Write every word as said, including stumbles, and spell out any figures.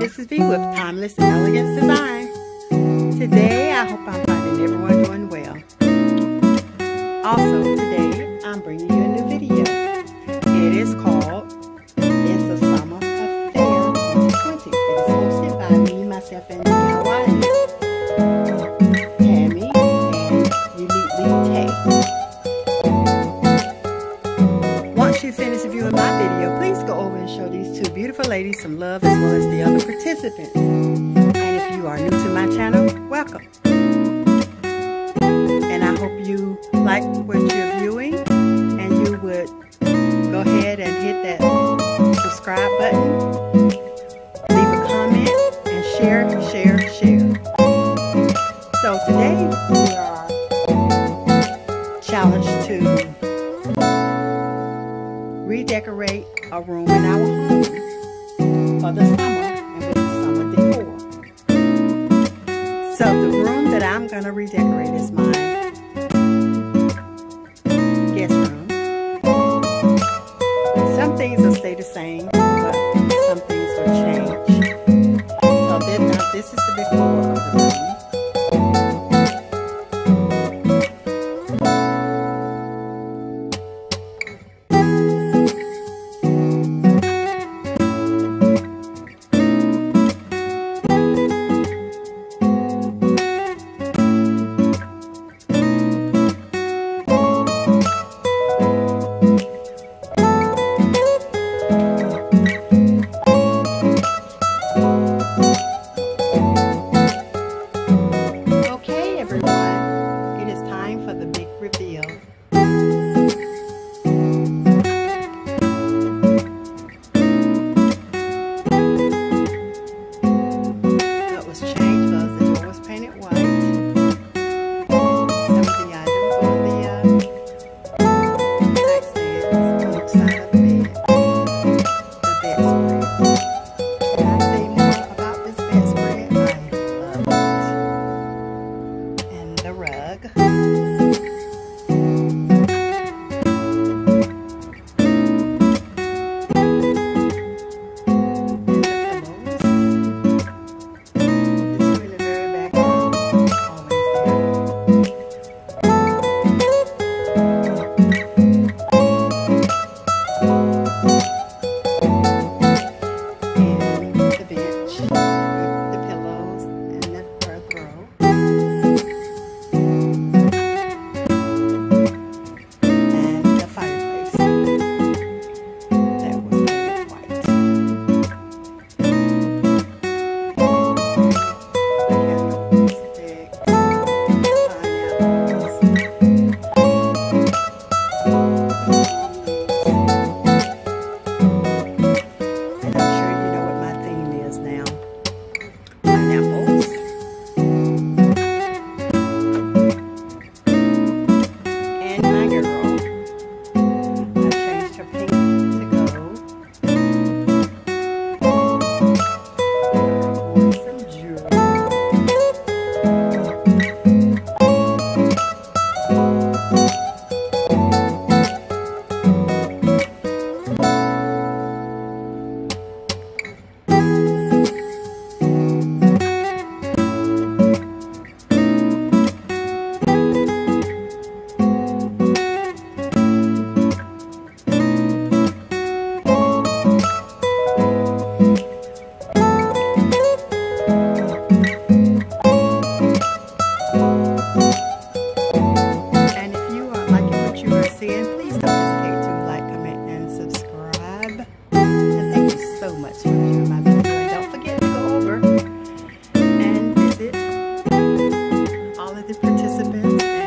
this is V with Timeless and Elegant Design. Today, I hope I'm finding everyone doing well. Also, today, I'm bringing you a new video. It is called It's a Summer Affair twenty twenty. It is hosted by me, myself, and Host-Tammy and UneatlyTae. Once you finish viewing my video, please go over and show these two beautiful ladies some love as well as the other participants. And if you are new to my channel, welcome. And I hope you like what you're viewing and you would go ahead and hit that subscribe button, leave a comment, and share, share, share. So today we are challenged to redecorate a room in our home for the summer and with the summer decor. So the room that I'm going to redecorate is my guest room. Some things will stay the same, but some things will change. So then, now this is the before of the room. Participants